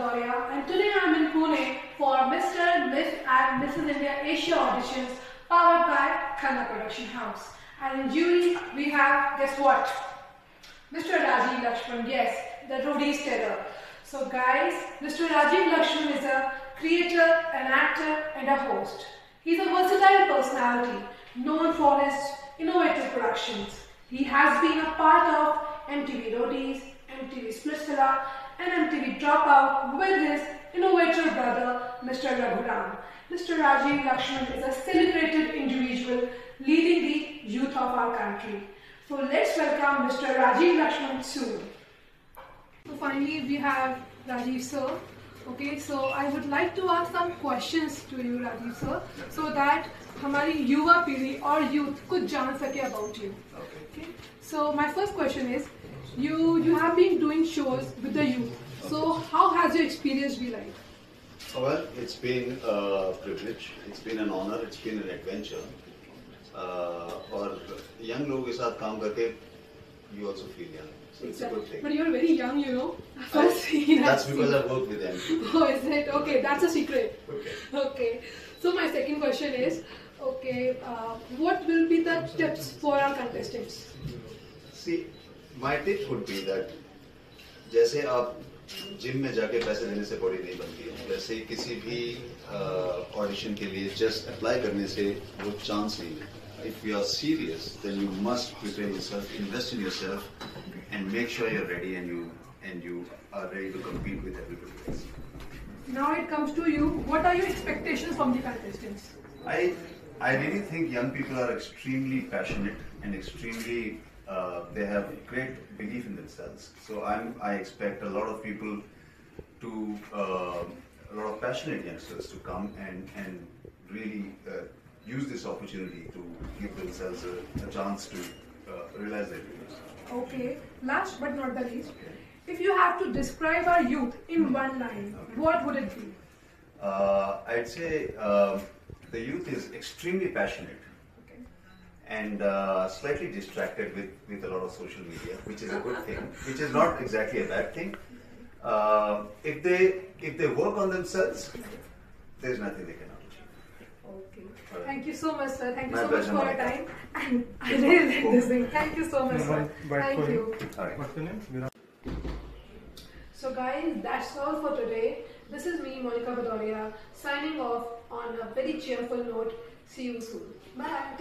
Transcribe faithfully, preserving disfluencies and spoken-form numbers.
Bhadoria, and today I am in Pune for Mister Miss and Missus India Asia auditions powered by Khanna Production House. And in jury we have, guess what? Mister Rajiv Lakshman, yes, the roadies terror. So guys, Mister Rajiv Lakshman is a creator, an actor and a host. He's a versatile personality known for his innovative productions. He has been a part of M T V Roadies, M T V Splitsvilla and M T V Dropout with his innovator brother Mister Raghuram. Mister Rajiv Lakshman is a celebrated individual leading the youth of our country. So let's welcome Mister Rajiv Lakshman soon. So finally we have Rajiv sir. Okay, so I would like to ask some questions to you Rajiv sir, so that हमारी युवा पीढ़ी और youth कुछ जान सके about you. Okay. So my first question is, you you have been doing shows with the youth. So how has your experience been like? Well, it's been a privilege. It's been an honor. It's been an adventure. Uh, और young लोगों के साथ काम करके you also feel young. So it's a good thing. But you're very young, you know. I, that's because I work with them. Oh, is it? Okay, that's a secret. Okay. Okay. So my second question is, okay, uh, what will be the tips for our contestants? See, my tip would be that जैसे आप gym में जाके पैसे देने से body नहीं बनती है, वैसे किसी भी ऑडिशन के लिए जस्ट अप्लाई करने से वो चांस नहीं है. If you are serious, then you must prepare yourself, invest in yourself, and make sure you're ready and you and you are ready to compete with everybody else. Now it comes to you. What are your expectations from the contestants? I I really think young people are extremely passionate and extremely uh, they have great belief in themselves. So I'm I expect a lot of people to uh, a lot of passionate youngsters to come and and really uh, use this opportunity to give themselves a, a chance to uh, realize their dreams. Okay. Last but not the least, if you have to describe our youth in one line, Okay. what would it be? Uh, I'd say uh, the youth is extremely passionate Okay. and uh, slightly distracted with, with a lot of social media, which is a good thing, which is not exactly a bad thing. Uh, if they if they work on themselves, there's nothing they cannot achieve. Okay. Thank you so much, sir. Thank you My so much pleasure, for your Monica. time. And I really like this thing. Thank you so much, sir. Bye Thank for you. All right. What's your name? Virat. So guys, that's all for today. This is me, Monica Bhadoria, signing off on a very cheerful note. See you soon. Bye.